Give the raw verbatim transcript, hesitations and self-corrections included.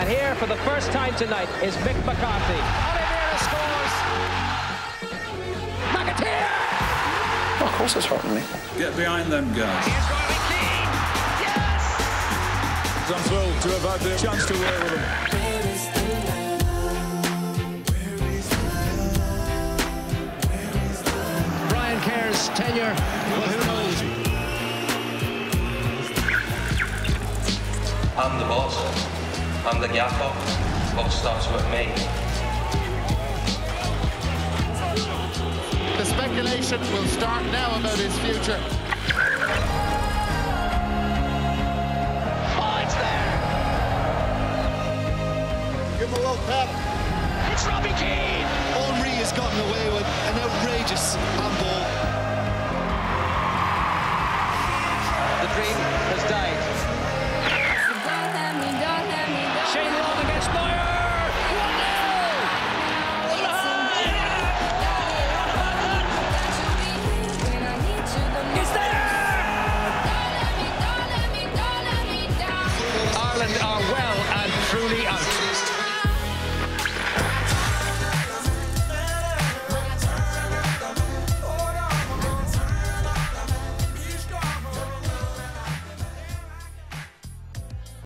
And here, for the first time tonight, is Mick McCarthy. Oliveira scores! McAteer! Of course it's hurting me. Get behind them guys. Here's Riley Keane! Yes! I'm thrilled to have had the chance to work with them. Brian Kerr's tenure, well, who knows? I'm the boss. I'm the gaffer. What starts with me. The speculation will start now about his future. Oh, it's there! Give him a little pep. It's Robbie Keane! Henry has gotten away with an outrageous handball.